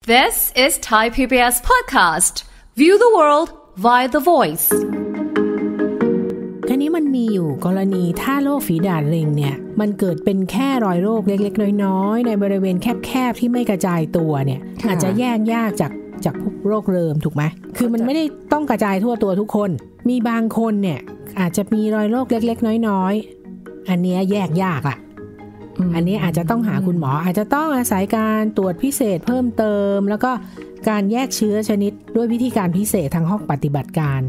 This is Thai PBS podcast. View the world via the voice. ทีนี้มันมีอยู่กรณีถ้าโรคฝีดาษลิงเนี่ยมันเกิดเป็นแค่รอยโรคเล็กๆน้อยๆในบริเวณแคบๆที่ไม่กระจายตัวเนี่ยอาจจะแยกยากจากพวกโรคเริมถูกไหมคือมันไม่ได้ต้องกระจายทั่วตัวทุกคนมีบางคนเนี่ยอาจจะมีรอยโรคเล็กๆน้อยๆอันนี้แยกยากอ่ะอันนี้อาจจะต้องหาคุณหมออาจจะต้องอาศัยการตรวจพิเศษเพิ่มเติมแล้วก็การแยกเชื้อชนิดด้วยวิธีการพิเศษทางห้องปฏิบัติการ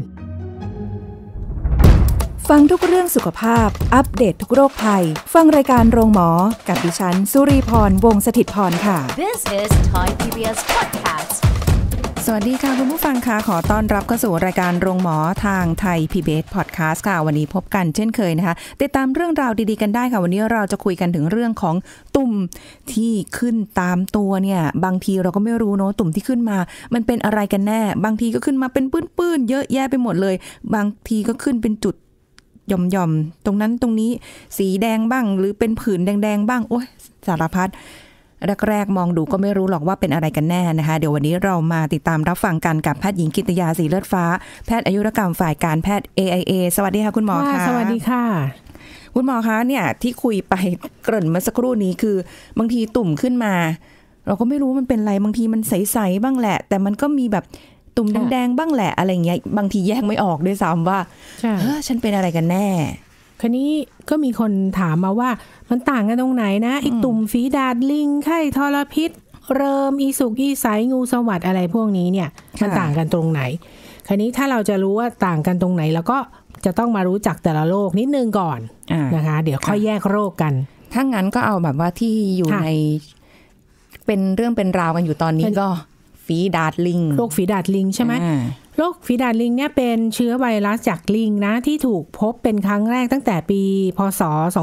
ฟังทุกเรื่องสุขภาพอัปเดต ทุกโรคภัยฟังรายการโรงหมอกับดิฉันสุรีพรวงศ์สถิตย์พรค่ะ This is Thai PBS podcast. สวัสดีค่ะคุณผู้ฟังค่ะขอต้อนรับเข้าสู่รายการโรงหมอทางไทย PBS Podcast ค่ะวันนี้พบกันเช่นเคยนะคะติดตามเรื่องราวดีๆกันได้ค่ะวันนี้เราจะคุยกันถึงเรื่องของตุ่มที่ขึ้นตามตัวเนี่ยบางทีเราก็ไม่รู้เนาะตุ่มที่ขึ้นมามันเป็นอะไรกันแน่บางทีก็ขึ้นมาเป็นปื้นๆเยอะแยะไปหมดเลยบางทีก็ขึ้นเป็นจุดหย่อมๆตรงนั้นตรงนี้สีแดงบ้างหรือเป็นผื่นแดงๆบ้างโอ๊ยสารพัดแรกๆมองดูก็ไม่รู้หรอกว่าเป็นอะไรกันแน่นะคะเดี๋ยววันนี้เรามาติดตามรับฟังกันกับแพทย์หญิงกิตติยาสีเลือดฟ้าแพทย์อายุรกรรมฝ่ายการแพทย์ AIA สวัสดีค่ะคุณหมอค่ะสวัสดีค่ะคุณหมอคะเนี่ยที่คุยไปเกริ่นเมื่อสักครู่นี้คือบางทีตุ่มขึ้นมาเราก็ไม่รู้มันเป็นอะไรบางทีมันใสๆบ้างแหละแต่มันก็มีแบบตุ่มแดงๆบ้างแหละอะไรเงี้ยบางทีแยกไม่ออกด้วยซ้ำว่าฉันเป็นอะไรกันแน่คราวนี้ก็มีคนถามมาว่ามันต่างกันตรงไหนนะไอ้ตุ่มฝีดาษลิงไข้ทรพิษเริมอีสุกอีใสงูสวัสดอะไรพวกนี้เนี่ยมันต่างกันตรงไหนคราวนี้ถ้าเราจะรู้ว่าต่างกันตรงไหนแล้วก็จะต้องมารู้จักแต่ละโรคนิดนึงก่อนนะคะเดี๋ยวค่อยแยกโรคกันถ้างั้นก็เอาแบบว่าที่อยู่ในเป็นเรื่องเป็นราวกันอยู่ตอนนี้ก็ฝีดาษลิงโรคฝีดาษลิงใช่ไหมโรคฝีดาษลิงเนี่ยเป็นเชื้อไวรัสจากลิงนะที่ถูกพบเป็นครั้งแรกตั้งแต่ปีพ.ศ.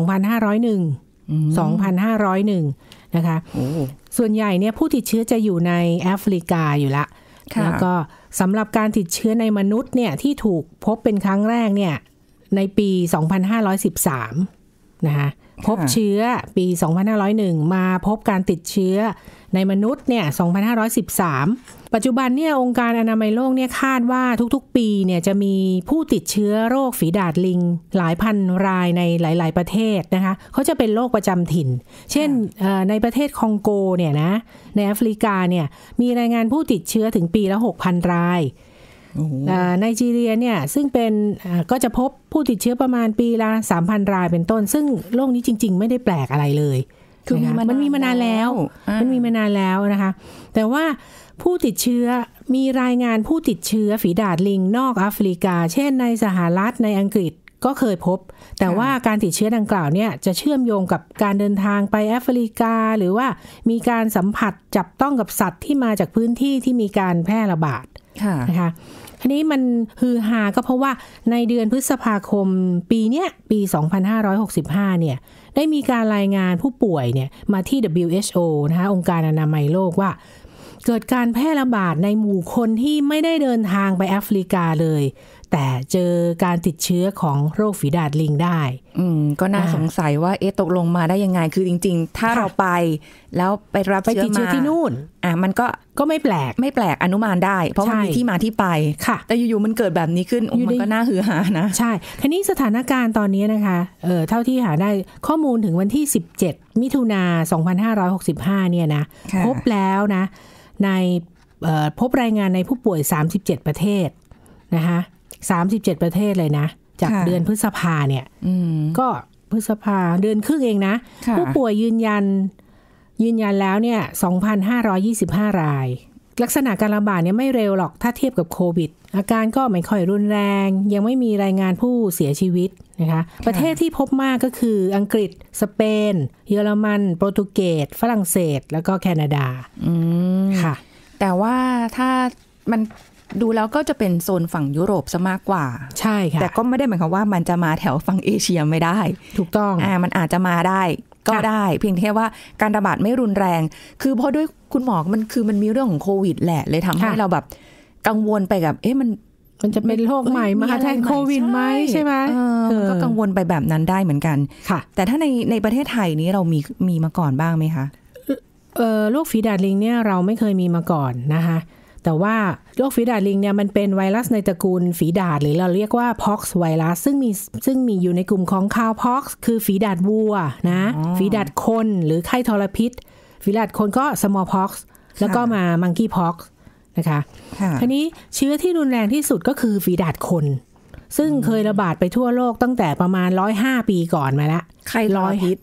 2501 นะคะส่วนใหญ่เนี่ยผู้ติดเชื้อจะอยู่ในแอฟริกาอยู่ละแล้วก็สำหรับการติดเชื้อในมนุษย์เนี่ยที่ถูกพบเป็นครั้งแรกเนี่ยในปี 2513 นะคะพบเชื้อปี 2501 มาพบการติดเชื้อในมนุษย์เนี่ย 2513 ปัจจุบันเนี่ยองค์การอนามัยโลกเนี่ยคาดว่าทุกๆปีเนี่ยจะมีผู้ติดเชื้อโรคฝีดาษลิงหลายพันรายในหลายๆประเทศนะคะเขาจะเป็นโรคประจำถิ่นเช่นในประเทศคองโกเนี่ยนะในแอฟริกาเนี่ยมีรายงานผู้ติดเชื้อถึงปีละ 6,000 รายไนจีเรียเนี่ยซึ่งเป็นก็จะพบผู้ติดเชื้อประมาณปีละ 3,000 รายเป็นต้นซึ่งโรคนี้จริงๆไม่ได้แปลกอะไรเลยคือมันมีมานานแล้วนะคะแต่ว่าผู้ติดเชื้อมีรายงานผู้ติดเชื้อฝีดาษลิงนอกแอฟริกาเช่นในสหรัฐในอังกฤษก็เคยพบแต่ว่าการติดเชื้อดังกล่าวเนี่ยจะเชื่อมโยงกับการเดินทางไปแอฟริกาหรือว่ามีการสัมผัสจับต้องกับสัตว์ที่มาจากพื้นที่ที่มีการแพร่ระบาดนะคะทีนี้มันฮือฮาก็เพราะว่าในเดือนพฤษภาคมปีเนี้ยปี 2565 เนี่ยได้มีการรายงานผู้ป่วยเนี่ยมาที่ WHO นะคะองค์การอนามัยโลกว่าเกิดการแพร่ระบาดในหมู่คนที่ไม่ได้เดินทางไปแอฟริกาเลยแต่เจอการติดเชื้อของโรคฝีดาษลิงได้ก็น่าสงสัยว่าตกลงมาได้ยังไงคือจริงๆถ้าเราไปแล้วไปรับเชื้อมาที่นู่นมันก็ไม่แปลกอนุมานได้เพราะมันมีที่มาที่ไปแต่อยู่ๆมันเกิดแบบนี้ขึ้นมันก็น่าฮือฮานะใช่ทีนี้สถานการณ์ตอนนี้นะคะเท่าที่หาได้ข้อมูลถึงวันที่17มิถุนายน2565เนี่ยนะพบแล้วนะในพบรายงานในผู้ป่วย37ประเทศนะคะ37ประเทศเลยนะจากเดือนพฤษภาเนี่ยก็พฤษภาเดือนครึ่งเองนะผู้ป่วยยืนยันแล้วเนี่ย 2,525 รายลักษณะการระบาดเนี่ยไม่เร็วหรอกถ้าเทียบกับโควิดอาการก็ไม่ค่อยรุนแรงยังไม่มีรายงานผู้เสียชีวิตนะคะประเทศที่พบมากก็คืออังกฤษสเปนเยอรมันโปรตุเกสฝรั่งเศสแล้วก็แคนาดาค่ะแต่ว่าถ้ามันดูแล้วก็จะเป็นโซนฝั่งยุโรปซะมากกว่าใช่ค่ะแต่ก็ไม่ได้หมายความว่ามันจะมาแถวฝั่งเอเชียไม่ได้ถูกต้องมันอาจจะมาได้ก็ได้เพียงแค่ว่าการระบาดไม่รุนแรงคือเพราะด้วยคุณหมอมันมีเรื่องของโควิดแหละเลยทำให้เราแบบกังวลไปกับมันจะเป็นโรคใหม่มาแทนโควิดไหมใช่ไหมก็กังวลไปแบบนั้นได้เหมือนกันแต่ถ้าในประเทศไทยนี้เรามีมาก่อนบ้างไหมคะโรคฝีดาษลิงเนี่ยเราไม่เคยมีมาก่อนนะคะแต่ว่าโรคฝีดาษลิงเนี่ยมันเป็นไวรัสในตระกูลฝีดาษหรือเราเรียกว่า pox ไวรัสซึ่งมีอยู่ในกลุ่มของ cowpox คือฝีดาษวัวนะฝีดาษคนหรือไข้ทรพิษฝีดาษคนก็ smallpox แล้วก็มา monkeypox นะคะทีนี้เชื้อที่รุนแรงที่สุดก็คือฝีดาษคนซึ่งเคยระบาดไปทั่วโลกตั้งแต่ประมาณ105ปีก่อนมาแล้วไข้ทรพิษ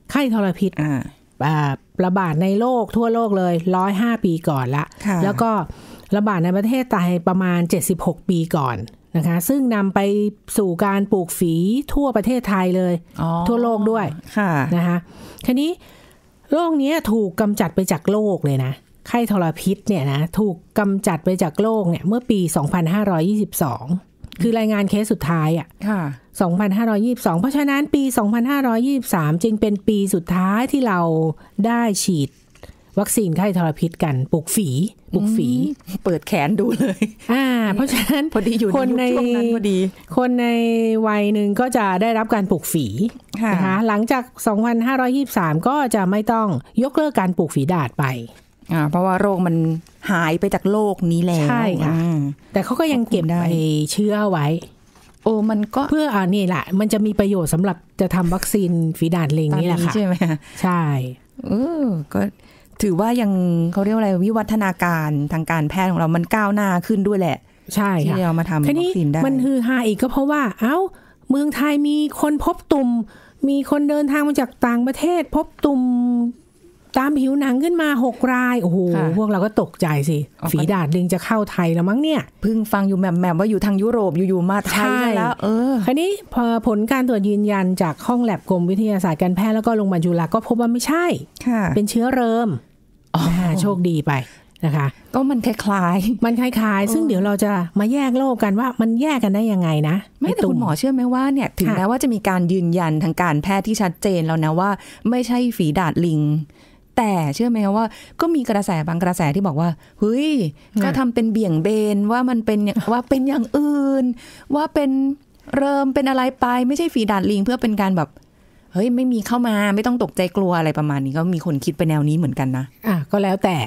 ระบาดในโลกทั่วโลกเลย105ปีก่อนละแล้วก็ระบาดในประเทศไทยประมาณ76ปีก่อนนะคะซึ่งนำไปสู่การปลูกฝีทั่วประเทศไทยเลยทั่วโลกด้วยนะคะทีนี้โรคนี้ถูกกำจัดไปจากโลกเลยนะไข้ทรพิษเนี่ยนะถูกกำจัดไปจากโลกเนี่ยเมื่อปี2522คือรายงานเคสสุดท้าย2522เพราะฉะนั้นปี2523จึงเป็นปีสุดท้ายที่เราได้ฉีดวัคซีนไข้ทรพิษกันปลูกฝีเปิดแขนดูเลยเพราะฉะนั้นพอดีอยู่ในช่วงนั้นพอดีคนในวัยหนึ่งก็จะได้รับการปลูกฝีนะคะหลังจาก2523ก็จะไม่ต้องยกเลิกการปลูกฝีดาษไปเพราะว่าโรคมันหายไปจากโลกนี้แล้วใช่ค่ะแต่เขาก็ยังเก็บไอ้เชื้อไว้มันก็เพื่อนี่แหละมันจะมีประโยชน์สำหรับจะทำวัคซีนฝีดาษลิงนี่แหละค่ะใช่ไหมใช่ก็ถือว่ายังเขาเรียกว่าอะไรวิวัฒนาการทางการแพทย์ของเรามันก้าวหน้าขึ้นด้วยแหละใช่ค่ะที่เรามาทำวัคซีนได้มันฮือฮาอีกก็เพราะว่าเมืองไทยมีคนพบตุ่มมีคนเดินทางมาจากต่างประเทศพบตุ่มตามผิวหนังขึ้นมา6รายโอ้โหพวกเราก็ตกใจสิฝีดาษลิงจะเข้าไทยแล้วมั้งเนี่ยเพิ่งฟังอยู่แหม่มว่าอยู่ทางยุโรปอยู่ๆมาไทยแล้วคราวนี้พอผลการตรวจยืนยันจากห้องแลบกรมวิทยาศาสตร์การแพทย์แล้วก็โรงพยาบาลจุฬาก็พบว่าไม่ใช่เป็นเชื้อเริมโชคดีไปนะคะก็มันคล้ายๆซึ่งเดี๋ยวเราจะมาแยกโรคกันว่ามันแยกกันได้ยังไงนะไม่แต่คุณหมอเชื่อไหมว่าเนี่ยถึงแม้ว่าจะมีการยืนยันทางการแพทย์ที่ชัดเจนแล้วนะว่าไม่ใช่ฝีดาษลิงแต่เชื่อไหมว่าก็มีกระแสบางกระแสที่บอกว่าเฮ้ยก็ทำเป็นเบี่ยงเบนว่ามันเป็นว่าเป็นอย่างอื่นว่าเป็นเริ่มเป็นอะไรไปไม่ใช่ฝีดาษลิงเพื่อเป็นการแบบเฮ้ยไม่มีเข้ามาไม่ต้องตกใจกลัวอะไรประมาณนี้ก็มีคนคิดไปแนวนี้เหมือนกันนะก็แล้วแต่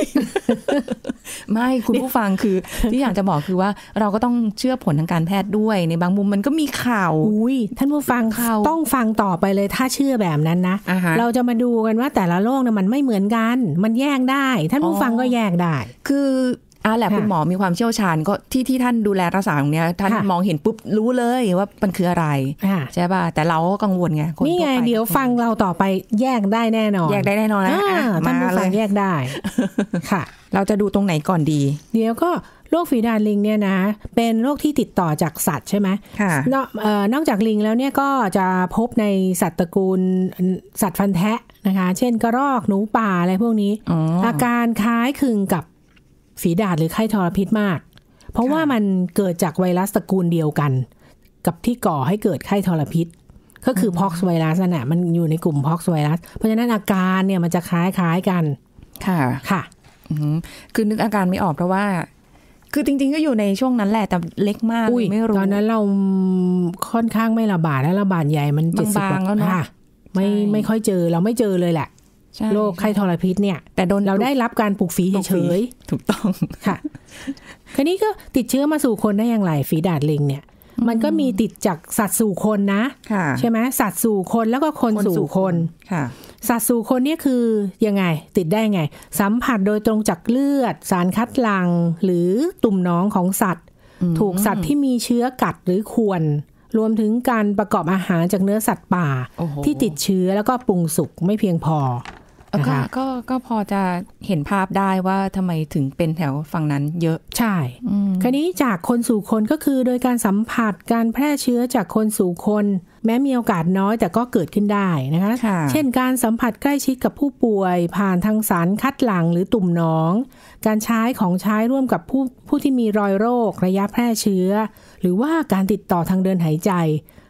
ไม่คุณผู้ฟังคือที่อยากจะบอกคือว่าเราก็ต้องเชื่อผลทางการแพทย์ด้วยในบางมุมมันก็มีข่าวท่านผู้ฟังต้องฟังต่อไปเลยถ้าเชื่อแบบนั้นนะเราจะมาดูกันว่าแต่ละโรคเนี่ยมันไม่เหมือนกันมันแยกได้ท่านผู้ฟังก็แยกได้คือแหละคุณหมอมีความเชี่ยวชาญก็ที่ท่านดูแลรักษาตรงนี้ท่านมองเห็นปุ๊บรู้เลยว่ามันคืออะไรใช่ป่ะแต่เราก็กังวลไงนี่ไงเดี๋ยวฟังเราต่อไปแยกได้แน่นอนนะท่านผู้ฟังแยกได้ค่ะเราจะดูตรงไหนก่อนดีเดี๋ยวก็โรคฝีดาษลิงเนี่ยนะเป็นโรคที่ติดต่อจากสัตว์ใช่ไหมนอกจากลิงแล้วเนี่ยก็จะพบในสัตว์ตระกูลสัตว์ฟันแทะนะคะเช่นกระรอกหนูป่าอะไรพวกนี้อาการคล้ายคลึงกับฝีดาษหรือไข้ทรพิษมากเพราะว่ามันเกิดจากไวรัสตระกูลเดียวกันกับที่ก่อให้เกิดไข้ทรพิษก็คือ pox ไวรัสน่ะมันอยู่ในกลุ่ม pox ไวรัสเพราะฉะนั้นอาการเนี่ยมันจะคล้ายกันค่ะคือนึกอาการไม่ออกเพราะว่าคือจริงๆก็อยู่ในช่วงนั้นแหละแต่เล็กมากไม่รู้ตอนนั้นเราค่อนข้างไม่ระบาดและระบาดใหญ่มัน 70แล้วเนาะไม่ค่อยเจอเราไม่เจอเลยแหละโรคไข้ทรพิษเนี่ยแต่เราได้รับการปลูกฝีเฉยๆถูกต้องค่ะคราวนี้ก็ติดเชื้อมาสู่คนได้อย่างไรฝีดาษลิงเนี่ยมันก็มีติดจากสัตว์สู่คนนะใช่ไหมสัตว์สู่คนแล้วก็คนสู่คนสัตว์สู่คนเนี่ยคือยังไงติดได้ไงสัมผัสโดยตรงจากเลือดสารคัดหลั่งหรือตุ่มน้องของสัตว์ถูกสัตว์ที่มีเชื้อกัดหรือข่วนรวมถึงการประกอบอาหารจากเนื้อสัตว์ป่าที่ติดเชื้อแล้วก็ปรุงสุกไม่เพียงพอก็พอจะเห็นภาพได้ว่าทำไมถึงเป็นแถวฝั่งนั้นเยอะใช่คราวนี้จากคนสู่คนก็คือโดยการสัมผัสการแพร่เชื้อจากคนสู่คนแม้มีโอกาสน้อยแต่ก็เกิดขึ้นได้นะคะเช่นการสัมผัสใกล้ชิดกับผู้ป่วยผ่านทางสารคัดหลั่งหรือตุ่มหนองการใช้ของใช้ร่วมกับผู้ที่มีรอยโรคระยะแพร่เชื้อหรือว่าการติดต่อทางเดินหายใจ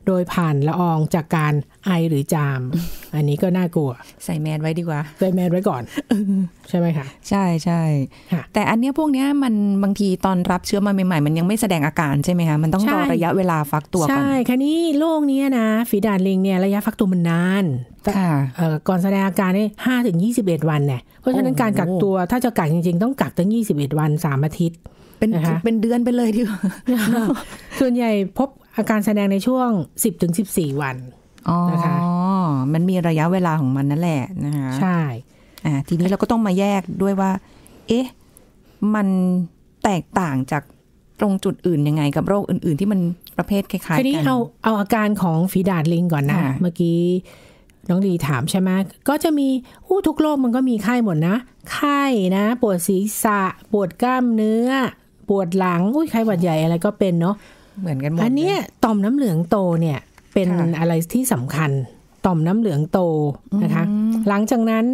โดยผ่านละอองจากการไอหรือจาม อันนี้ก็น่ากลัวใส่แมสไว้ดีกว่าใส่แมสไว้ก่อน ใช่ไหมคะใช่ใช่แต่อันเนี้ยพวกเนี้ยมันบางทีตอนรับเชื้อมาใหม่ๆมันยังไม่แสดงอาการใช่ไหมคะมันต้องรอระยะเวลาฟักตัวก่อนใช่ค่ะนี่โรคนี้นะฝีดาษลิงเนี่ยระยะฟักตัวมันนานก่อนแสดงอาการได้5-21 วันเนี่ยเพราะฉะนั้นการกักตัวถ้าจะกักจริงๆต้องกักตั้ง21 วัน3 อาทิตย์เป็นเดือนไปเลยดีกว่าส่วนใหญ่พบอาการแสดงในช่วง 10-14 วันนะคะมันมีระยะเวลาของมันนั่นแหละนะคะใช่ทีนี้เราก็ต้องมาแยกด้วยว่าเอ๊ะมันแตกต่างจากตรงจุดอื่นยังไงกับโรคอื่นๆที่มันประเภทคล้ายๆกันทีนี้เอาอาการของฝีดาษลิงก่อนนะเมื่อกี้น้องลีถามใช่ไหมก็จะมีทุกโรคมันก็มีไข้หมดนะไข้นะปวดศีรษะปวดกล้ามเนื้อปวดหลังไข้หวัดใหญ่อะไรก็เป็นเนาะเหมือนกันหมดอันนี้ต่อมน้ำเหลืองโตเนี่ยเป็นอะไรที่สำคัญต่อมน้ำเหลืองโตนะคะหลังจากนั้น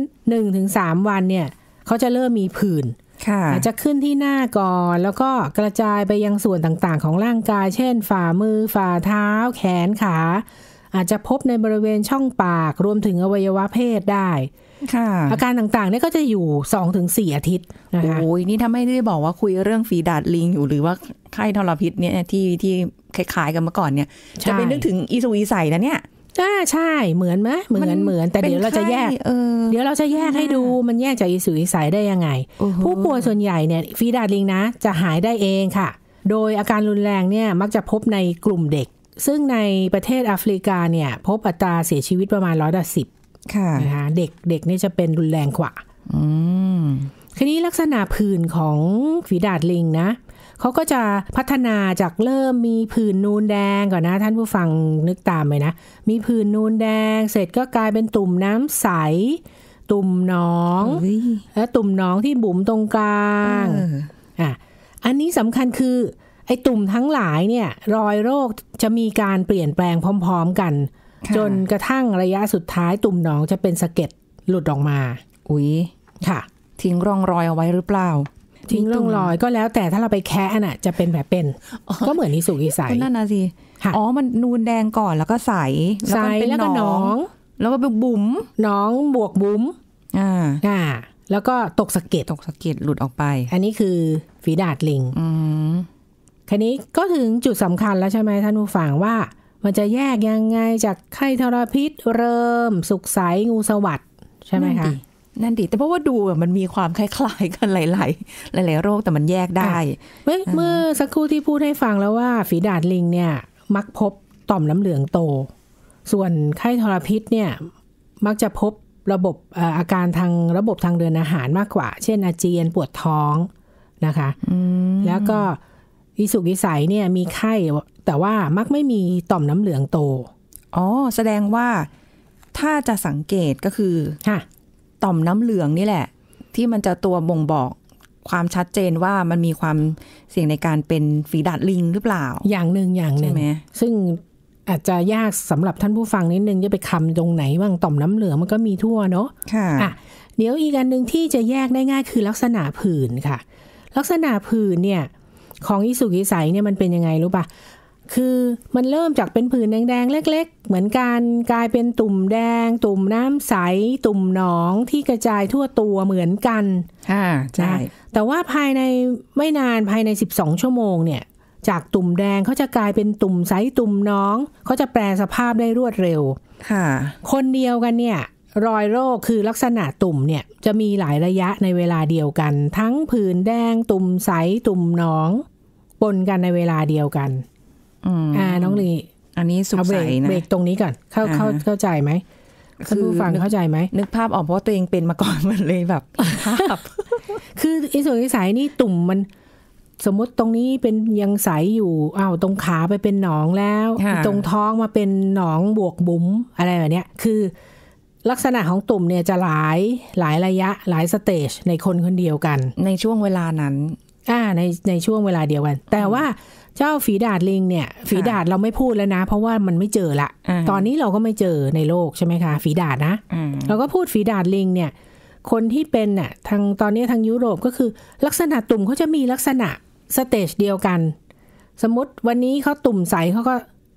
1-3 วันเนี่ยเขาจะเริ่มมีผื่นอาจจะขึ้นที่หน้าก่อนแล้วก็กระจายไปยังส่วนต่างๆของร่างกายเช่นฝ่ามือฝ่าเท้าแขนขาอาจจะพบในบริเวณช่องปากรวมถึงอวัยวะเพศได้อาการต่างๆนี่ก็จะอยู่ 2-4 อาทิตย์นะคะโอ้ยนี่ถ้าไม่ได้บอกว่าคุยเรื่องฝีดาษลิงอยู่หรือว่าไข้ทรพิษเนี่ยที่คล้ายๆกันเมื่อก่อนเนี่ยจะไปนึกถึงอีสุอีใสนะเนี่ยใช่เหมือนไหมเหมือนแต่เดี๋ยวเราจะแยกให้ดูมันแยกจากอีสุอีใสได้ยังไงผู้ป่วยส่วนใหญ่เนี่ยฝีดาษลิงนะจะหายได้เองค่ะโดยอาการรุนแรงเนี่ยมักจะพบในกลุ่มเด็กซึ่งในประเทศแอฟริกาเนี่ยพบอัตราเสียชีวิตประมาณ110นะคะเด็กนี่จะเป็นรุนแรงกว่าทีนี้ลักษณะผื่นของฝีดาษลิงนะเขาก็จะพัฒนาจากเริ่มมีผื่นนูนแดงก่อนนะท่านผู้ฟังนึกตามไปนะมีผื่นนูนแดงเสร็จก็กลายเป็นตุ่มน้ำใสตุ่มหนองและตุ่มหนองที่บุ๋มตรงกลางอันนี้สำคัญคือไอ้ตุ่มทั้งหลายเนี่ยรอยโรคจะมีการเปลี่ยนแปลงพร้อมๆกันจนกระทั่งระยะสุดท้ายตุ่มหนองจะเป็นสะเก็ดหลุดออกมาค่ะทิ้งร่องรอยเอาไว้หรือเปล่าทิ้งร่องรอยก็แล้วแต่ถ้าเราไปแคะน่ะจะเป็นแบบเป็นก็เหมือนอีสุกอีใสนั่นน่ะสิมันนูนแดงก่อนแล้วก็ใสแล้วก็หนองแล้วก็บุ๋มหนองบวกบุ๋มแล้วก็ตกสะเก็ดหลุดออกไปอันนี้คือฝีดาษลิงคันนี้ก็ถึงจุดสำคัญแล้วใช่ไหมท่านผู้ฟังว่ามันจะแยกยังไงจากไข้ทรพิษเริ่มสุกใสงูสวัสด์ใช่ไหมคะนั่นดิแต่เพราะว่าดูมันมีความคล้ายๆกันหลายโรคแต่มันแยกได้เมื่อสักครู่ที่พูดให้ฟังแล้วว่าฝีดาษลิงเนี่ยมักพบต่อมน้ำเหลืองโตส่วนไข้ทรพิษเนี่ยมักจะพบระบบอาการทางระบบทางเดินอาหารมากกว่าเช่นอาเจียนปวดท้องนะคะแล้วก็อีสุกอีใสเนี่ยมีไข้แต่ว่ามักไม่มีต่อมน้ำเหลืองโตแสดงว่าถ้าจะสังเกตก็คือต่อมน้ำเหลืองนี่แหละที่มันจะตัวบ่งบอกความชัดเจนว่ามันมีความเสี่ยงในการเป็นฝีดาษลิงหรือเปล่าอย่างหนึ่งซึ่งอาจจะยากสำหรับท่านผู้ฟังนิดนึงจะไปคำตรงไหนบ้างต่อมน้ำเหลืองมันก็มีทั่วเนาะเดี๋ยวอีกอันนึงที่จะแยกได้ง่ายคือลักษณะผื่นค่ะลักษณะผื่นเนี่ยของอีสุกอีใสเนี่ยมันเป็นยังไงรู้ป่ะคือมันเริ่มจากเป็นผื่นแดงๆเล็กๆเหมือนกันกลายเป็นตุ่มแดงตุ่มน้ำใสตุ่มหนองที่กระจายทั่วตัวเหมือนกันใช่แต่ว่าภายในไม่นานภายใน12ชั่วโมงเนี่ยจากตุ่มแดงเขาจะกลายเป็นตุ่มใสตุ่มหนองเขาจะแปลสภาพได้รวดเร็วคนเดียวกันเนี่ยรอยโรคคือลักษณะตุ่มเนี่ยจะมีหลายระยะในเวลาเดียวกันทั้งผื่นแดงตุ่มใสตุ่มหนองปนกันในเวลาเดียวกันน้องลีอันนี้สุกใสนะเบรกตรงนี้ก่อนเข้าใจไหมท่านผู้ฟังเข้าใจไหมนึกภาพออกเพราะตัวเองเป็นมาก่อนมันเลยแบบภาพคืออีสุกอีใสนี่ตุ่มมันสมมติตรงนี้เป็นยังใสอยู่ตรงขาไปเป็นหนองแล้วตรงท้องมาเป็นหนองบวกบุ๋มอะไรแบบนี้คือลักษณะของตุ่มเนี่ยจะหลายระยะหลายสเตจในคนคนเดียวกันในช่วงเวลานั้นในช่วงเวลาเดียวกันแต่ว่าเจ้าฝีดาษลิงเนี่ยฝีดาษเราไม่พูดแล้วนะเพราะว่ามันไม่เจอละตอนนี้เราก็ไม่เจอในโลกใช่ไหมคะฝีดาษนะเราก็พูดฝีดาษลิงเนี่ยคนที่เป็นน่ะทางตอนนี้ทางยุโรปก็คือลักษณะตุ่มเขาจะมีลักษณะสเตจเดียวกันสมมติวันนี้เขาตุ่มใสเขาก็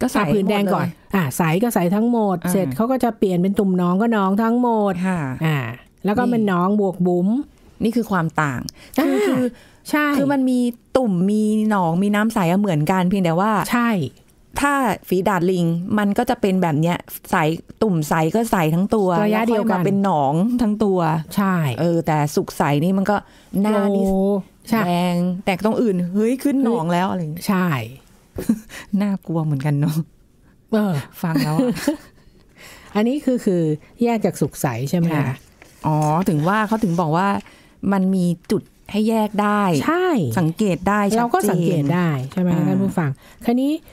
ก็ใส่ผื่นแดงก่อนใส่ก็ใส่ทั้งหมดเสร็จเขาก็จะเปลี่ยนเป็นตุ่มหนองก็หนองทั้งหมดแล้วก็เป็นหนองบวกบุ๋มนี่คือความต่างคือใช่คือมันมีตุ่มมีหนองมีน้ำใสเหมือนกันเพียงแต่ว่าใช่ถ้าฝีดาษลิงมันก็จะเป็นแบบเนี้ยใสตุ่มใสก็ใสทั้งตัวระยะเดียวกันเป็นหนองทั้งตัวใช่แต่สุกใสนี่มันก็หน้านี่แดงแต่ตรงอื่นเฮ้ยขึ้นหนองแล้วอะไรใช่น่ากลัวเหมือนกันเนาะฟังแล้วอันนี้คือแยกจากสุกใสใช่ไหมคะถึงว่าเขาถึงบอกว่ามันมีจุดให้แยกได้ใช่สังเกตได้เราก็สังเกตได้ใช่ไหมท่านผู้ฟังคราวนี้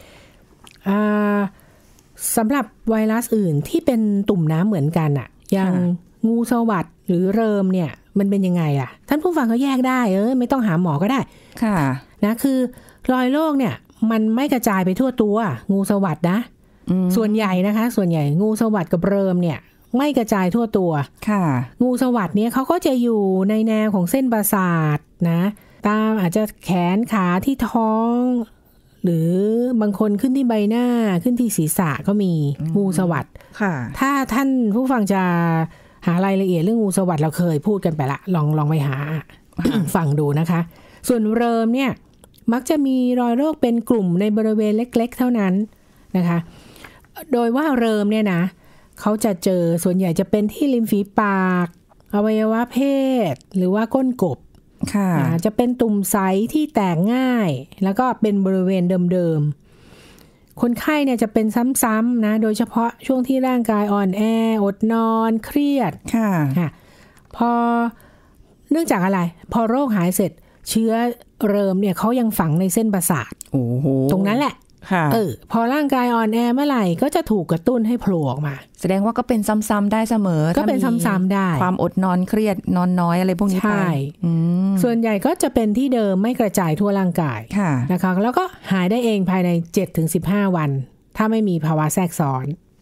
สำหรับไวรัสอื่นที่เป็นตุ่มน้ำเหมือนกันอ่ะอย่างงูสวัสด์หรือเริมเนี่ยมันเป็นยังไงอ่ะท่านผู้ฟังเขาแยกได้ไม่ต้องหาหมอก็ได้ค่ะนะคือรอยโรคเนี่ยมันไม่กระจายไปทั่วตัวงูสวัสด์นะส่วนใหญ่นะคะส่วนใหญ่งูสวัสด์กับเริมเนี่ยไม่กระจายทั่วตัวค่ะงูสวัสด์เนี่ยเขาก็จะอยู่ในแนวของเส้นประสาทนะตามอาจจะแขนขาที่ท้องหรือบางคนขึ้นที่ใบหน้าขึ้นที่ศีรษะก็มีงูสวัสด์ถ้าท่านผู้ฟังจะหารายละเอียดเรื่องงูสวัสด์เราเคยพูดกันไปละลองไปหา ฟังดูนะคะส่วนเริมเนี่ยมักจะมีรอยโรคเป็นกลุ่มในบริเวณเล็กๆเท่านั้นนะคะโดยว่าเริมเนี่ยนะเขาจะเจอส่วนใหญ่จะเป็นที่ริมฝีปากอวัยวะเพศหรือว่าก้นกบจะเป็นตุ่มใสที่แตกง่ายแล้วก็เป็นบริเวณเดิมๆคนไข้เนี่ยจะเป็นซ้ำๆนะโดยเฉพาะช่วงที่ร่างกายอ่อนแออดนอนเครียดค่ะพอเนื่องจากอะไรพอโรคหายเสร็จเชื้อเริมเนี่ยเขายังฝังในเส้นประสาทตรงนั้นแหละพอร่างกายอ่อนแอเมื่อไหร่ก็จะถูกกระตุ้นให้โผล่ออกมาแสดงว่าก็เป็นซ้ำๆได้เสมอก็เป็นซ้ำๆได้ความอดนอนเครียดนอนน้อยอะไรพวกนี้ไปส่วนใหญ่ก็จะเป็นที่เดิมไม่กระจายทั่วร่างกายนะคะแล้วก็หายได้เองภายใน 7-15 วันถ้าไม่มีภาวะแทรกซ้อน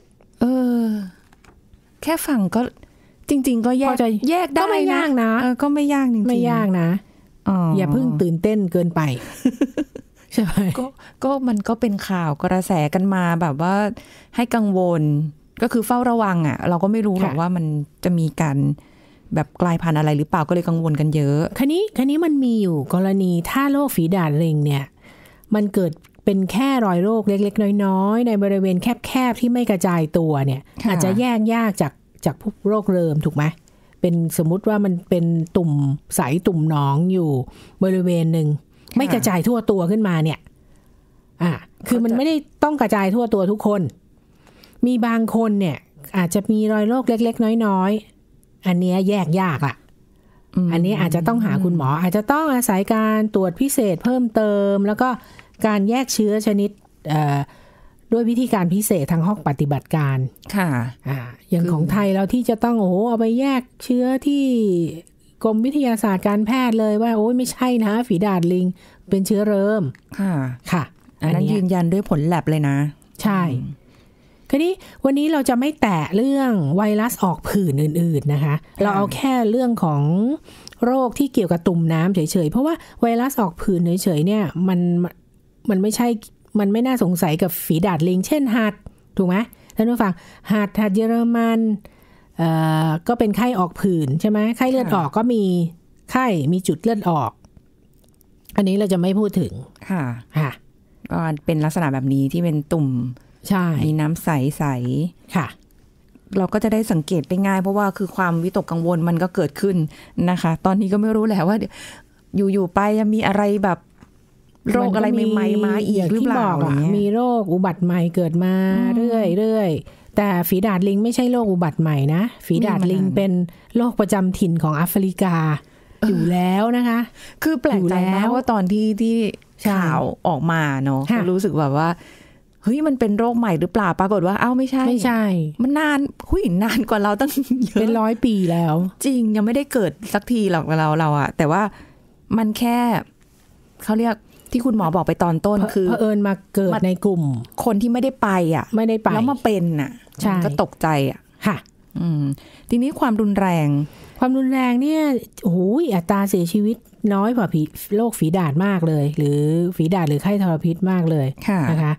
แค่ฟังก็จริงๆก็แยกได้นะก็ไม่ยากนะก็ไม่ยากจริงๆไม่ยากนะอย่าเพิ่งตื่นเต้นเกินไปใช่ไหมก็มันก็เป็นข่าวกระแสกันมาแบบว่าให้กังวลก็คือเฝ้าระวังเราก็ไม่รู้หรอกว่ามันจะมีการแบบกลายพันธุ์อะไรหรือเปล่าก็เลยกังวลกันเยอะคราวนี้มันมีอยู่กรณีถ้าโรคฝีดาษลิงเนี่ยมันเกิดเป็นแค่รอยโรคเล็กๆน้อยๆในบริเวณแคบๆที่ไม่กระจายตัวเนี่ยอาจจะแยกยากจากพวกโรคเริมถูกไหมเป็นสมมุติว่ามันเป็นตุ่มใสตุ่มหนองอยู่บริเวณหนึ่งไม่กระจายทั่วตัวขึ้นมาเนี่ยคือมันไม่ได้ต้องกระจายทั่วตัวทุกคนมีบางคนเนี่ยอาจจะมีรอยโรคเล็กๆน้อยๆอันนี้แยกยากอันนี้อาจจะต้องหาคุณหมออาจจะต้องอาศัยการตรวจพิเศษเพิ่มเติมแล้วก็การแยกเชื้อชนิดด้วยวิธีการพิเศษทางห้องปฏิบัติการค่ะอย่างของไทยเราที่จะต้องเอาไปแยกเชื้อที่กรมวิทยาศาสตร์การแพทย์เลยว่าโอ้ยไม่ใช่นะฝีดาษลิงเป็นเชื้อเริมค่ะอันนั้นยืนยันด้วยผลแลบเลยนะใช่คราวนี้วันนี้เราจะไม่แตะเรื่องไวรัสออกผื่นอื่นๆนะคะเราเอาแค่เรื่องของโรคที่เกี่ยวกับตุ่มน้ำเฉยๆเพราะว่าไวรัสออกผื่นเฉยๆเนี่ยมันไม่ใช่มันไม่น่าสงสัยกับฝีดาษลิงเช่นหัดถูกไหมท่านผู้ฟังหัดเยอรมันก็เป็นไข้ออกผื่นใช่ไหมไข้เลือดออกก็มีไข้มีจุดเลือดออกอันนี้เราจะไม่พูดถึงค่ะก็เป็นลักษณะแบบนี้ที่เป็นตุ่มใช่มีน้ำใสๆค่ะเราก็จะได้สังเกตได้ง่ายเพราะว่าคือความวิตกกังวลมันก็เกิดขึ้นนะคะตอนนี้ก็ไม่รู้แหละว่าอยู่ๆไปจะมีอะไรแบบโรคอะไรใหม่ๆมาอีกหรือเปล่ามีโรคอุบัติใหม่เกิดมาเรื่อยๆแต่ฝีดาษลิงไม่ใช่โรคอุบัติใหม่นะฝีดาษลิงเป็นโรคประจำถิ่นของแอฟริกาอยู่แล้วนะคะคือแปลกใจมากว่าตอนที่ข่าวออกมาเนาะรู้สึกแบบว่าเฮ้ยมันเป็นโรคใหม่หรือเปล่าปรากฏว่าไม่ใช่มันนานกว่าเราตั้งเยอะเป็น100 ปีแล้วจริงยังไม่ได้เกิดสักทีหรอกเราอะแต่ว่ามันแค่เขาเรียกที่คุณหมอบอกไปตอนต้นคือเผอิญมาเกิดในกลุ่มคนที่ไม่ได้ไปแล้วมาเป็นก็ตกใจค่ะทีนี้ความรุนแรงเนี่ยโอ้โหอัตราเสียชีวิตน้อยกว่าโรคฝีดาษมากเลยหรือฝีดาษหรือไข้ทรพิษมากเลยนะคะ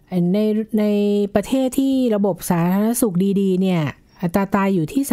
ในประเทศที่ระบบสาธารณสุขดีๆเนี่ยอัตราตายอยู่ที่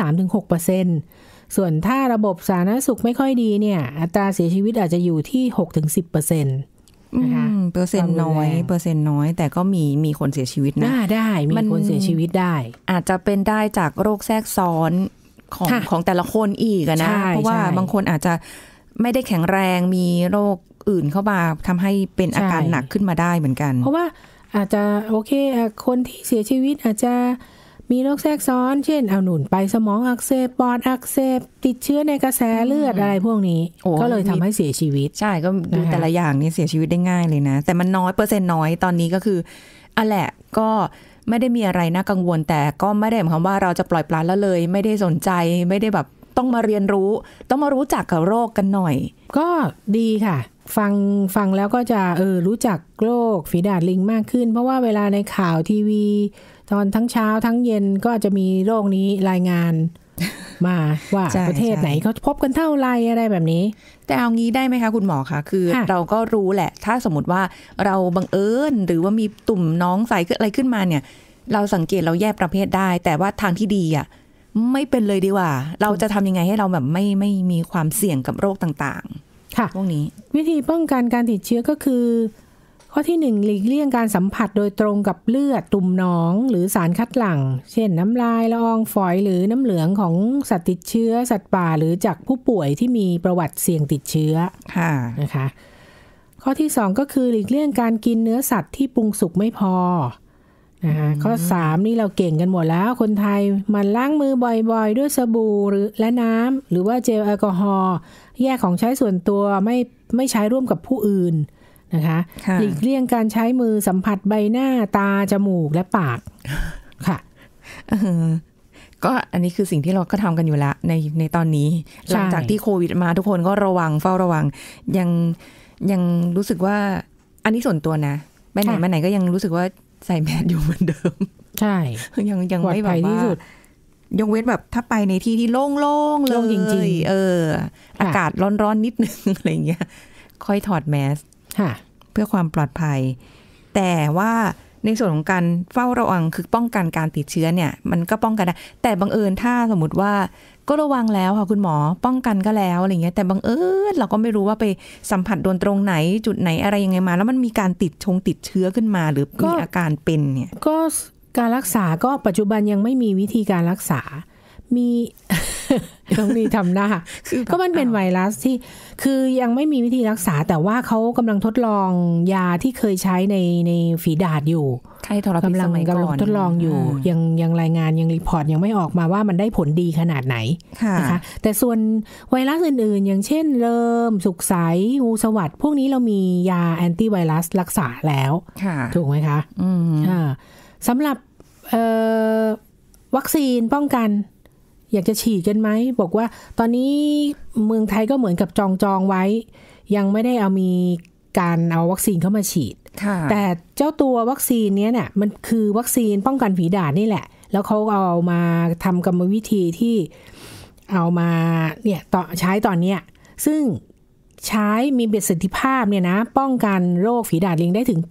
3-6%ส่วนถ้าระบบสาธารณสุขไม่ค่อยดีเนี่ยอัตราเสียชีวิตอาจจะอยู่ที่ 6-10%นะคะเปอร์เซ็นต์น้อยแต่ก็มีคนเสียชีวิตนะได้มีคนเสียชีวิตได้อาจจะเป็นได้จากโรคแทรกซ้อนของแต่ละคนอีกนะเพราะว่าบางคนอาจจะไม่ได้แข็งแรงมีโรคอื่นเข้ามาทำให้เป็นอาการหนักขึ้นมาได้เหมือนกันเพราะว่าอาจจะโอเคคนที่เสียชีวิตอาจจะมีโรคแทรกซ้อนเช่นเอาหนุนไปสมองอักเสบปอดอักเสบติดเชื้อในกระแสเลือดอะไรพวกนี้ก็เลยทำให้เสียชีวิตใช่ก็ดูแต่ละอย่างนี่เสียชีวิตได้ง่ายเลยนะแต่มันน้อยเปอร์เซ็นต์น้อยตอนนี้ก็คืออันแหละก็ไม่ได้มีอะไรน่ากังวลแต่ก็ไม่ได้หมายความว่าเราจะปล่อยปละละเลยไม่ได้สนใจไม่ได้แบบต้องมาเรียนรู้ต้องมารู้จักกับโรคกันหน่อยก็ดีค่ะฟังแล้วก็จะรู้จักโรคฝีดาษลิงมากขึ้นเพราะว่าเวลาในข่าวทีวีตอนทั้งเช้าทั้งเย็นก็จะมีโรคนี้รายงานมาว่าประเทศไหนเขาพบกันเท่าไรอะไรแบบนี้แต่เอางี้ได้ไหมคะคุณหมอคะคือเราก็รู้แหละถ้าสมมติว่าเราบังเอิญหรือว่ามีตุ่มน้องใสอะไรขึ้นมาเนี่ยเราสังเกตเราแยกประเภทได้แต่ว่าทางที่ดีอ่ะไม่เป็นเลยดีกว่าเราจะทำยังไงให้เราแบบไม่มีความเสี่ยงกับโรคต่างๆค่ะพวกนี้วิธีป้องกันการติดเชื้อก็คือข้อที่1หลีกเลี่ยงการสัมผัสโดยตรงกับเลือดตุ่มหนองหรือสารคัดหลั่งเช่นน้ำลายละอองฝอยหรือน้ำเหลืองของสัตว์ติดเชื้อสัตว์ป่าหรือจากผู้ป่วยที่มีประวัติเสี่ยงติดเชื้อนะคะข้อที่2ก็คือหลีกเลี่ยงการกินเนื้อสัตว์ที่ปรุงสุกไม่พอนะคะข้อ3นี่เราเก่งกันหมดแล้วคนไทยมันล้างมือบ่อยๆด้วยสบู่และน้ำหรือว่าเจลแอลกอฮอล์แยกของใช้ส่วนตัวไม่ใช้ร่วมกับผู้อื่นนะคะหลีกเลี่ยงการใช้มือสัมผัสใบหน้าตาจมูกและปากค่ะก็อันนี้คือสิ่งที่เราก็ทำกันอยู่แล้วในตอนนี้หลังจากที่โควิดมาทุกคนก็ระวังเฝ้าระวังยังรู้สึกว่าอันนี้ส่วนตัวนะไปไหนมาไหนก็ยังรู้สึกว่าใส่แมสอยู่เหมือนเดิมใช่ยังไม่แบบว่ายกเว้นแบบถ้าไปในที่ที่โล่งๆเลยจริงๆอากาศร้อนๆนิดนึงอะไรเงี้ยค่อยถอดแมสเพื่อความปลอดภัยแต่ว่าในส่วนของการเฝ้าระวังคือป้องกันการติดเชื้อเนี่ยมันก็ป้องกันได้แต่บังเอิญถ้าสมมติว่าก็ระวังแล้วค่ะคุณหมอป้องกันก็แล้วอะไรเงี้ยแต่บังเอิญเราก็ไม่รู้ว่าไปสัมผัสโดนตรงไหนจุดไหนอะไรยังไงมาแล้วมันมีการติดเชื้อขึ้นมาหรือมีอาการเป็นเนี่ยก็การรักษาก็ปัจจุบันยังไม่มีวิธีการรักษามีต้องมีทำหน้าก็มันเป็นไวรัสที่คือยังไม่มีวิธีรักษาแต่ว่าเขากำลังทดลองยาที่เคยใช้ในฝีดาษอยู่กำลังทดลองอยู่ยังรายงานยังรีพอร์ตยังไม่ออกมาว่ามันได้ผลดีขนาดไหนนะคะแต่ส่วนไวรัสอื่นๆอย่างเช่นเริ่มสุกใสงูสวัสด์พวกนี้เรามียาแอนตี้ไวรัสรักษาแล้วถูกไหมคะสำหรับวัคซีนป้องกันอยากจะฉีดกันไหมบอกว่าตอนนี้เมืองไทยก็เหมือนกับจองไว้ยังไม่ได้มีการเอาวัคซีนเข้ามาฉีดแต่เจ้าตัววัคซีนนี้เนี่ยมันคือวัคซีนป้องกันฝีดาษนี่แหละแล้วเขาเอามาทำกรรมวิธีที่เอามาเนี่ยใช้ตอนเนี้ยซึ่งใช้มีประสิทธิภาพเนี่ยนะป้องกันโรคฝีดาษลิงได้ถึง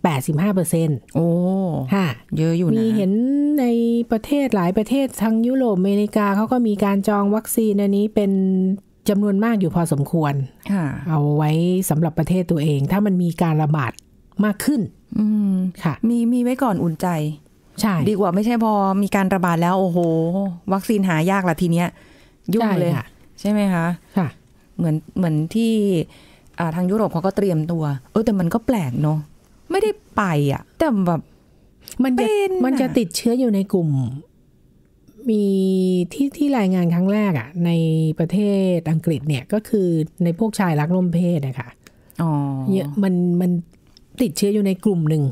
85% โอ้ค่ะเยอะอยู่นะมีเห็นในประเทศหลายประเทศทางยุโรปอเมริกาเขาก็มีการจองวัคซีนอันนี้เป็นจำนวนมากอยู่พอสมควรเอาไว้สำหรับประเทศตัวเองถ้ามันมีการระบาดมากขึ้นค่ะมีไว้ก่อนอุ่นใจใช่ดีกว่าไม่ใช่พอมีการระบาดแล้วโอ้โหวัคซีนหายากละทีเนี้ยยุ่งเลยใช่ไหมคะค่ะเหมือนที่ทางยุโรปเขาก็เตรียมตัวแต่มันก็แปลกเนาะไม่ได้ไปแต่แบบมันจะติดเชื้ออยู่ในกลุ่มมีที่รายงานครั้งแรกในประเทศอังกฤษเนี่ยก็คือในพวกชายรักร่วมเพศนะคะมันติดเชื้ออยู่ในกลุ่มหนึ่ง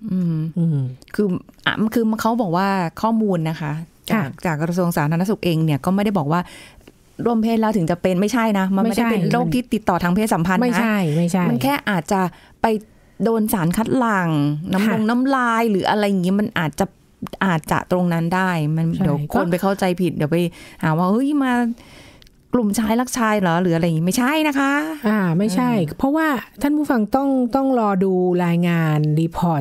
คือเขาบอกว่าข้อมูลนะคะจากกระทรวงสาธารณสุขเองเนี่ยก็ไม่ได้บอกว่าร่วมเพศแล้วถึงจะเป็นไม่ใช่นะมันไม่ได้เป็นโรคที่ติดต่อทางเพศสัมพันธ์นะไม่ใช่มันแค่อาจจะไปโดนสารคัดหลั่งน้ำลายหรืออะไรอย่างงี้มันอาจจะตรงนั้นได้มันเดี๋ยวคนไปเข้าใจผิดเดี๋ยวไปหาว่าเฮ้ยมากลุ่มชายรักชายเหรอหรืออะไรอย่างงี้ไม่ใช่นะคะไม่ใช่เพราะว่าท่านผู้ฟังต้องรอดูรายงานรีพอร์ตจาก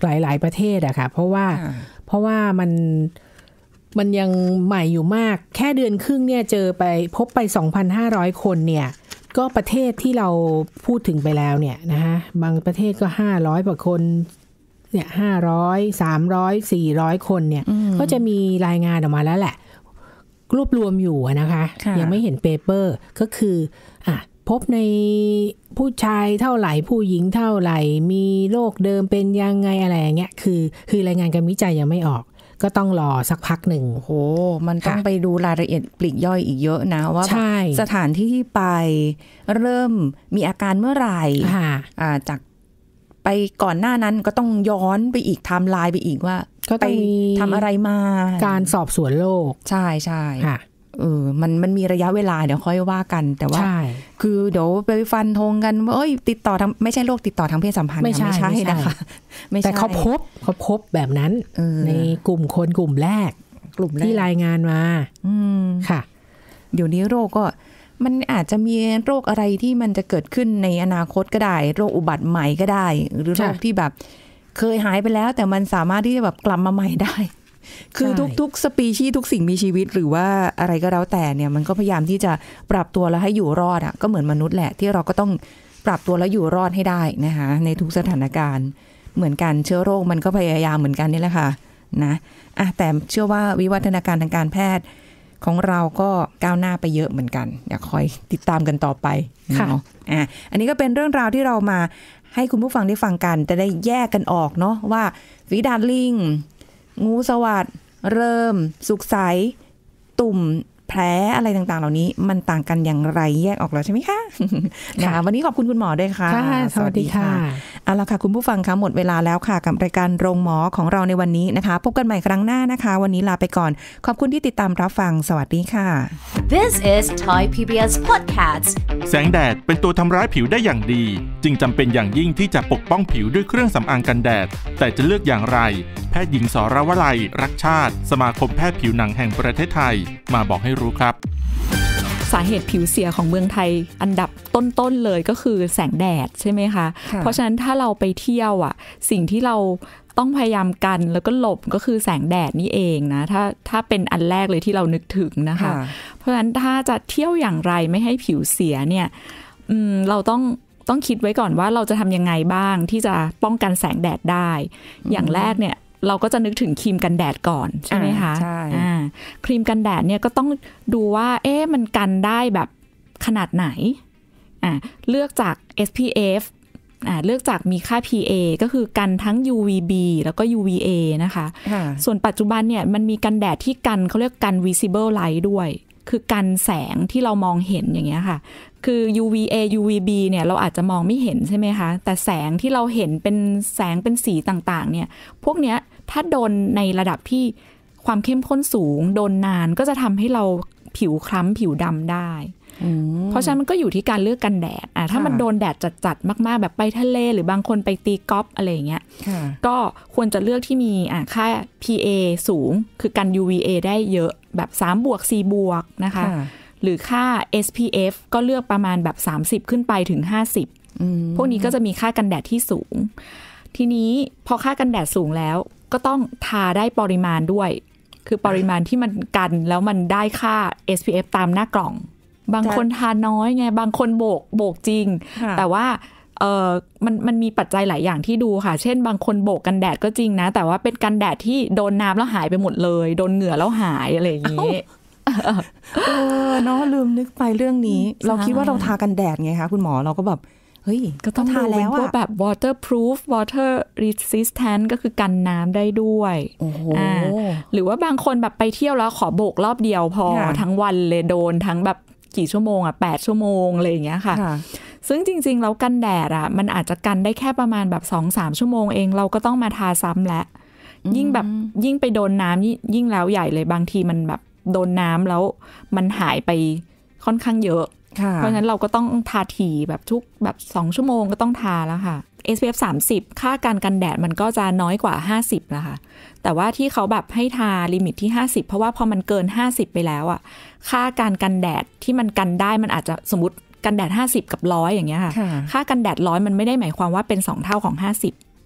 หลายๆประเทศอะค่ะเพราะว่ามันยังใหม่อยู่มากแค่เดือนครึ่งเนี่ยพบไป 2,500 คนเนี่ยก็ประเทศที่เราพูดถึงไปแล้วเนี่ยนะคะบางประเทศก็500กว่าคนเนี่ย500 300 400คนเนี่ยก็จะมีรายงานออกมาแล้วแหละรวบรวมอยู่นะคะยังไม่เห็นเปเปอร์ก็คือพบในผู้ชายเท่าไหร่ผู้หญิงเท่าไหร่มีโรคเดิมเป็นยังไงอะไรอย่างเงี้ยคือรายงานการวิจัยยังไม่ออกก็ต้องรอสักพักหนึ่งโหมันต้องไปดูรายละเอียดปลีกย่อยอีกเยอะนะว่าสถานที่ที่ไปเริ่มมีอาการเมื่อไหร่จากไปก่อนหน้านั้นก็ต้องย้อนไปอีกไทม์ไลน์ไปอีกว่าไปทำอะไรมาการสอบสวนโรคใช่ใช่มันมีระยะเวลาเดี๋ยวค่อยว่ากันแต่ว่าคือเดี๋ยวไปฟันธงกันว่าติดต่อทางไม่ใช่โรคติดต่อทางเพศสัมพันธ์ไม่ใช่นะคะแต่เขาพบแบบนั้นในกลุ่มคนกลุ่มแรกที่รายงานมาค่ะเดี๋ยวนี้โรคก็มันอาจจะมีโรคอะไรที่มันจะเกิดขึ้นในอนาคตก็ได้โรคอุบัติใหม่ก็ได้หรือโรคที่แบบเคยหายไปแล้วแต่มันสามารถที่จะแบบกลับมาใหม่ได้คือทุกสปีชีส์ทุกสิ่งมีชีวิตหรือว่าอะไรก็แล้วแต่เนี่ยมันก็พยายามที่จะปรับตัวแล้วให้อยู่รอดก็เหมือนมนุษย์แหละที่เราก็ต้องปรับตัวแล้วอยู่รอดให้ได้นะคะในทุกสถานการณ์เหมือนกันเชื้อโรคมันก็พยายามเหมือนกันนี่แหละค่ะนะแต่เชื่อว่าวิวัฒนาการทางการแพทย์ของเราก็ก้าวหน้าไปเยอะเหมือนกันอยากคอยติดตามกันต่อไปเนาะอันนี้ก็เป็นเรื่องราวที่เรามาให้คุณผู้ฟังได้ฟังกันจะได้แยกกันออกเนาะว่าฝีดาษลิงงูสวัสดเริ่มสุกใสตุ่มแผลอะไรต่างๆเหล่านี้มันต่างกันอย่างไรแยกออกแล้วใช่ไหมคะนะคะวันนี้ขอบคุณคุณหมอด้วยค่ะสวัสดีค่ะเอาละค่ะคุณผู้ฟังคะหมดเวลาแล้วค่ะกับรายการโรงหมอของเราในวันนี้นะคะพบกันใหม่ครั้งหน้านะคะวันนี้ลาไปก่อนขอบคุณที่ติดตามรับฟังสวัสดีค่ะ This is Thai PBS Podcast แสงแดดเป็นตัวทำร้ายผิวได้อย่างดีจึงจำเป็นอย่างยิ่งที่จะปกป้องผิวด้วยเครื่องสำอางกันแดดแต่จะเลือกอย่างไรแพทย์หญิงสรวลัยรักชาติสมาคมแพทย์ผิวหนังแห่งประเทศไทยมาบอกให้รู้ครับสาเหตุผิวเสียของเมืองไทยอันดับต้นๆเลยก็คือแสงแดดใช่ไหมคะเพราะฉะนั้นถ้าเราไปเที่ยวสิ่งที่เราต้องพยายามกันแล้วก็หลบก็คือแสงแดดนี่เองนะถ้าเป็นอันแรกเลยที่เรานึกถึงนะคะเพราะฉะนั้นถ้าจะเที่ยวอย่างไรไม่ให้ผิวเสียเนี่ยเราต้องคิดไว้ก่อนว่าเราจะทำยังไงบ้างที่จะป้องกันแสงแดดได้อย่างแรกเนี่ยเราก็จะนึกถึงครีมกันแดดก่อนใช่ไหมคะใช่ครีมกันแดดเนี่ยก็ต้องดูว่ามันกันได้แบบขนาดไหนเลือกจาก SPF เลือกจากมีค่า PA ก็คือกันทั้ง UVB แล้วก็ UVA นะคะส่วนปัจจุบันเนี่ยมันมีกันแดดที่กันเขาเรียกกัน visible light ด้วยคือกันแสงที่เรามองเห็นอย่างเงี้ยค่ะคือ UVA UVB เนี่ยเราอาจจะมองไม่เห็นใช่ไหมคะแต่แสงที่เราเห็นเป็นแสงเป็นสีต่างๆเนี่ยพวกเนี้ยถ้าโดนในระดับที่ความเข้มข้นสูงโดนนานก็จะทำให้เราผิวคล้ำผิวดำได้เพราะฉะนั้นมันก็อยู่ที่การเลือกกันแดดถ้ามันโดนแดดจัดๆมากๆแบบไปทะเลหรือบางคนไปตีกอล์ฟอะไรอย่างเงี้ยก็ควรจะเลือกที่มีค่า PA สูงคือกัน UVA ได้เยอะแบบ3บวก4บวกนะคะหรือค่า SPF ก็เลือกประมาณแบบ30ขึ้นไปถึง50พวกนี้ก็จะมีค่ากันแดดที่สูงทีนี้พอค่ากันแดดสูงแล้วก็ต้องทาได้ปริมาณด้วยคือปริมาณที่มันกันแล้วมันได้ค่า SPF ตามหน้ากล่องบางคนทาน้อยไงบางคนโบกจริงแต่ว่ามันมีปัจจัยหลายอย่างที่ดูค่ะเช่นบางคนโบกกันแดดก็จริงนะแต่ว่าเป็นกันแดดที่โดนน้ำแล้วหายไปหมดเลยโดนเหงื่อแล้วหายอะไรอย่างนี้เนาะลืมนึกไปเรื่องนี้เราคิดว่าเราทากันแดดไงคะคุณหมอเราก็แบบเฮ้ยก็ต้องทาแล้วพวกแบบ waterproof water resistant ก็คือกันน้ำได้ด้วยหรือว่าบางคนแบบไปเที่ยวแล้วขอโบกรอบเดียวพอทั้งวันเลยโดนทั้งแบบกี่ชั่วโมง8ชั่วโมงอะไรอย่างเงี้ยค่ะซึ่งจริงๆแล้วกันแดดมันอาจจะกันได้แค่ประมาณแบบ 2-3 ชั่วโมงเองเราก็ต้องมาทาซ้ำแล้วยิ่งไปโดนน้ำยิ่งแล้วใหญ่เลยบางทีมันแบบโดนน้ำแล้วมันหายไปค่อนข้างเยอะเพราะฉะนั้นเราก็ต้องทาถี่แบบทุกแบบ2ชั่วโมงก็ต้องทาแล้วค่ะ SPF 30ค่าการกันแดดมันก็จะน้อยกว่า50นะคะแต่ว่าที่เขาแบบให้ทาลิมิตที่50เพราะว่าพอมันเกิน50ไปแล้วค่าการกันแดดที่มันกันได้มันอาจจะสมมติ กันแดด50กับ100อย่างเงี้ยค่ะค่ากันแดด100มันไม่ได้หมายความว่าเป็น2เท่าของ50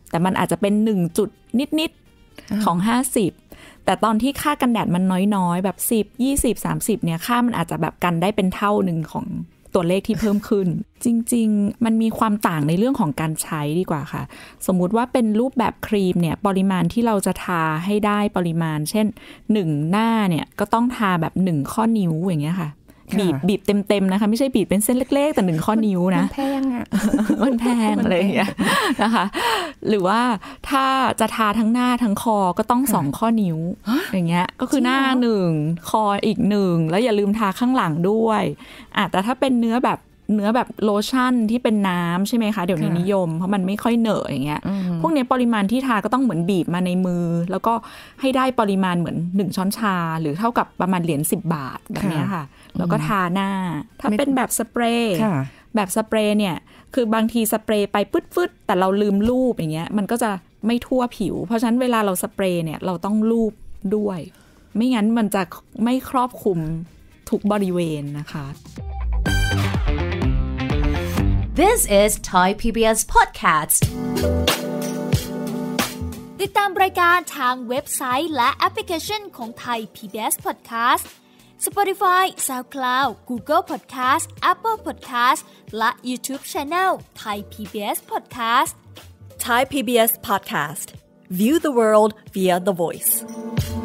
แต่มันอาจจะเป็น1จุดนิดๆของ50แต่ตอนที่ค่ากันแดดมันน้อยๆแบบ10 20 30เนี่ยค่ามันอาจจะแบบกันได้เป็นเท่านึงของตัวเลขที่เพิ่มขึ้น จริงๆมันมีความต่างในเรื่องของการใช้ดีกว่าค่ะสมมุติว่าเป็นรูปแบบครีมเนี่ยปริมาณที่เราจะทาให้ได้ปริมาณเช่น1หน้าเนี่ยก็ต้องทาแบบ1ข้อนิ้วอย่างเงี้ยค่ะบีบเต็มๆนะคะไม่ใช่บีบเป็นเส้นเล็กๆแต่1ข้อนิ้วนะมันแพงอ่ะมันแพงอะไรอย่างเงี้ยนะคะหรือว่าถ้าจะทาทั้งหน้าทั้งคอก็ต้อง2ข้อนิ้วอย่างเงี้ยก็คือหน้า1คออีก1แล้วอย่าลืมทาข้างหลังด้วยแต่ถ้าเป็นเนื้อแบบโลชั่นที่เป็นน้ำใช่ไหมคะเดี๋ยวนี้นิยมเพราะมันไม่ค่อยเหนอะอย่างเงี้ยพวกนี้ปริมาณที่ทาก็ต้องเหมือนบีบมาในมือแล้วก็ให้ได้ปริมาณเหมือน1ช้อนชาหรือเท่ากับประมาณเหรียญ10 บาทแบบนี้ค่ะแล้วก็ทาหน้าถ้าเป็นแบบสเปรย์แบบสเปรย์เนี่ยคือบางทีสเปรย์ไปฟึดๆแต่เราลืมลูบอย่างเงี้ยมันก็จะไม่ทั่วผิวเพราะฉะนั้นเวลาเราสเปรย์เนี่ยเราต้องลูบด้วยไม่งั้นมันจะไม่ครอบคลุมทุกบริเวณนะคะ This is Thai PBS Podcast ติดตามรายการทางเว็บไซต์และแอปพลิเคชันของ Thai PBS Podcast Spotify, SoundCloud, Google Podcast, Apple Podcast และ YouTube Channel Thai PBS Podcast Thai PBS Podcast. View the world via the voice.